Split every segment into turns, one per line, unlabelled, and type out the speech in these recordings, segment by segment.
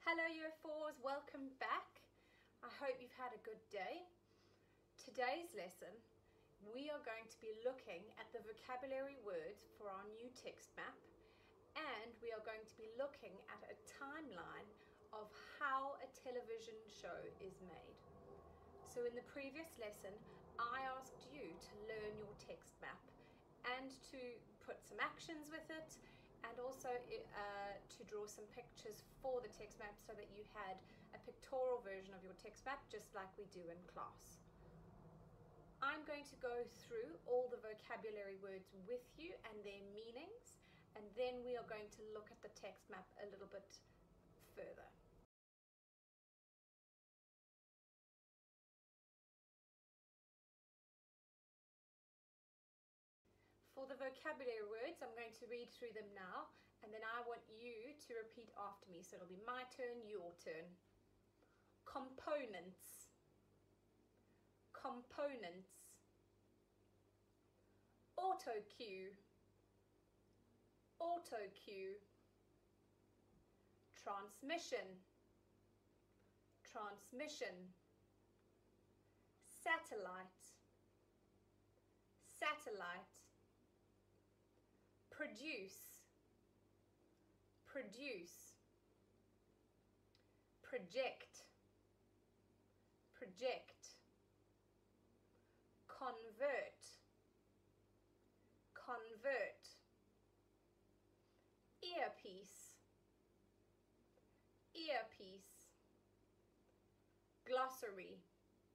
Hello Year 4s, welcome back. I hope you've had a good day. Today's lesson, we are going to be looking at the vocabulary words for our new text map, and we are going to be looking at a timeline of how a television show is made. So in the previous lesson, I asked you to learn your text map and to put some actions with it, and also to draw some pictures for the text map so that you had a pictorial version of your text map just like we do in class. I'm going to go through all the vocabulary words with you and their meanings, and then we are going to look at the text map a little bit further. For the vocabulary words, I'm going to read through them now, and then I want you to repeat after me. So it'll be my turn, your turn. Components. Components. Auto cue. Auto cue. Transmission. Transmission. Satellite. Satellite. Produce. Produce. Project. Project. Convert. Convert. Earpiece. Earpiece. Glossary.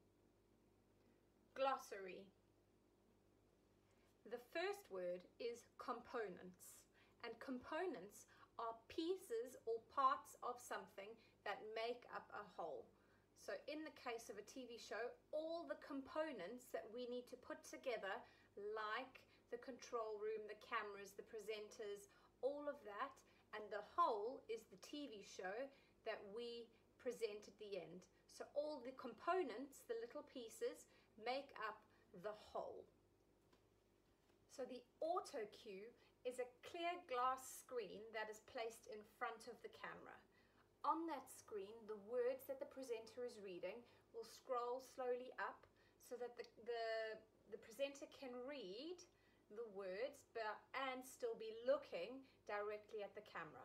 Glossary. The first word is components, and components are pieces or parts of something that make up a whole. So in the case of a TV show, all the components that we need to put together, like the control room, the cameras, the presenters, all of that, and the whole is the TV show that we present at the end. So all the components, the little pieces, make up the whole. So the auto cue is a clear glass screen that is placed in front of the camera. On that screen, the words that the presenter is reading will scroll slowly up so that the presenter can read the words and still be looking directly at the camera.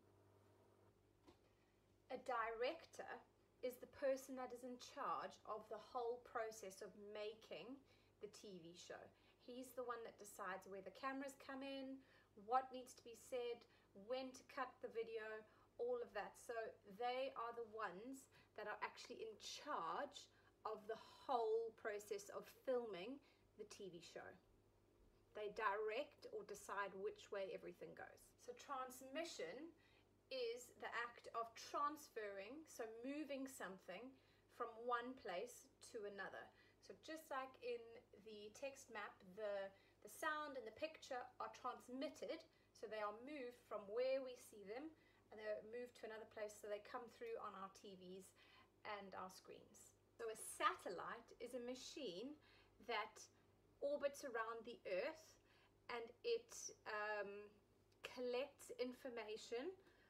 A director is the person that is in charge of the whole process of making the TV show. He's the one that decides where the cameras come in, what needs to be said, when to cut the video, all of that. So they are the ones that are actually in charge of the whole process of filming the TV show. They direct or decide which way everything goes. So transmission is the act of transferring, so moving something from one place to another. So just like in the text map, the sound and the picture are transmitted, so they are moved from where we see them and they're moved to another place, so they come through on our TVs and our screens. So a satellite is a machine that orbits around the Earth, and it collects information,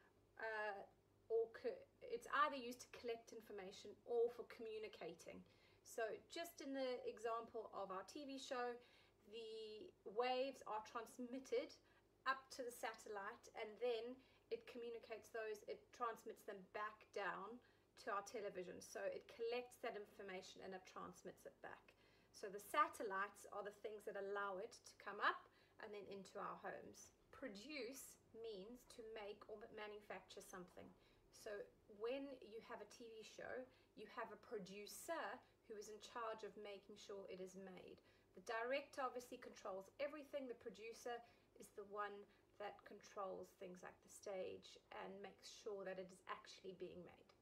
it's either used to collect information or for communicating. So just in the example of our TV show, the waves are transmitted up to the satellite, and then it communicates those, it transmits them back down to our television. So it collects that information and it transmits it back. So the satellites are the things that allow it to come up and then into our homes. Produce means to make or manufacture something. So when you have a TV show, you have a producer who is in charge of making sure it is made. The director obviously controls everything. The producer is the one that controls things like the stage and makes sure that it is actually being made.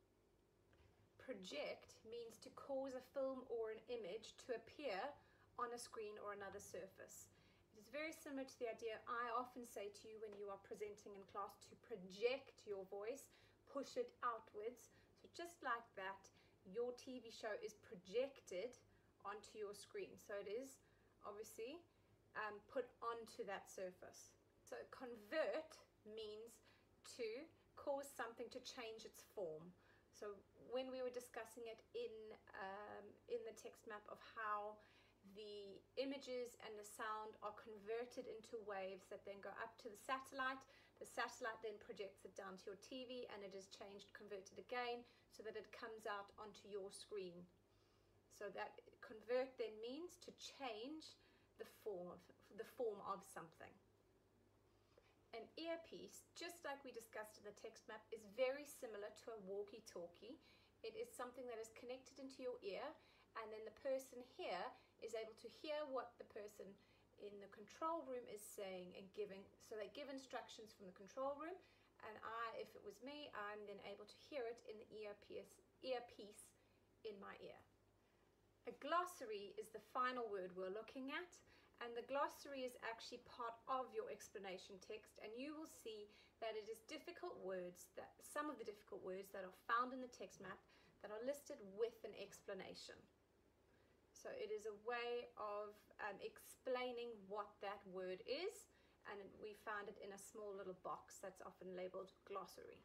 Project means to cause a film or an image to appear on a screen or another surface. It is very similar to the idea I often say to you when you are presenting in class, to project your voice, push it outwards. So just like that, your TV show is projected onto your screen. So it is obviously put onto that surface. So convert means to cause something to change its form. So when we were discussing it in the text map of how the images and the sound are converted into waves that then go up to the satellite then projects it down to your TV, and it is changed, converted again, so that it comes out onto your screen. So that convert then means to change the form of something. An earpiece, just like we discussed in the text map, is very similar to a walkie-talkie. It is something that is connected into your ear, and then the person here is able to hear what the person in the control room is saying and giving. So they give instructions from the control room, and if it was me, I'm then able to hear it in the earpiece in my ear. A glossary is the final word we're looking at, and the glossary is actually part of your explanation text, and you will see that it is difficult words, that some of the difficult words that are found in the text map that are listed with an explanation. So it is a way of explaining what that word is, and we found it in a small little box that's often labeled glossary.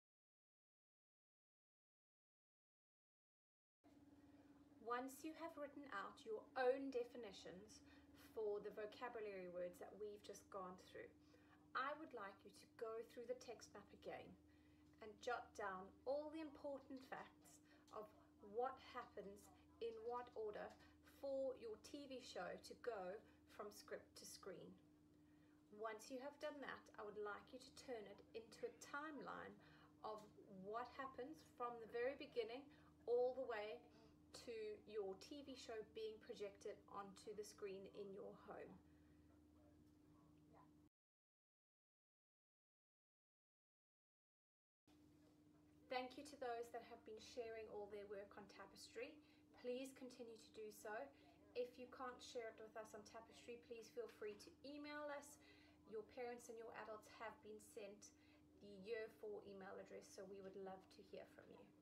Once you have written out your own definitions for the vocabulary words that we've just gone through, I would like you to go through the text map again and jot down all the important facts of what happens in what order for your TV show to go from script to screen. Once you have done that, I would like you to turn it into a timeline of what happens from the very beginning all the way to your TV show being projected onto the screen in your home. Thank you to those that have been sharing all their work on Tapestry. Please continue to do so. If you can't share it with us on Tapestry, please feel free to email us. Your parents and your adults have been sent the Year 4 email address, so we would love to hear from you.